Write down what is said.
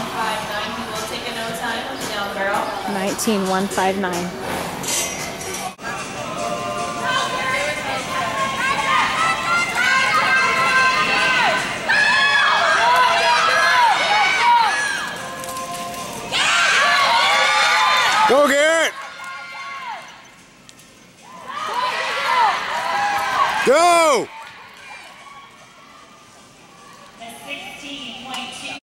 159. He will take a no time with the down barrel. 19159. Go get it! Go!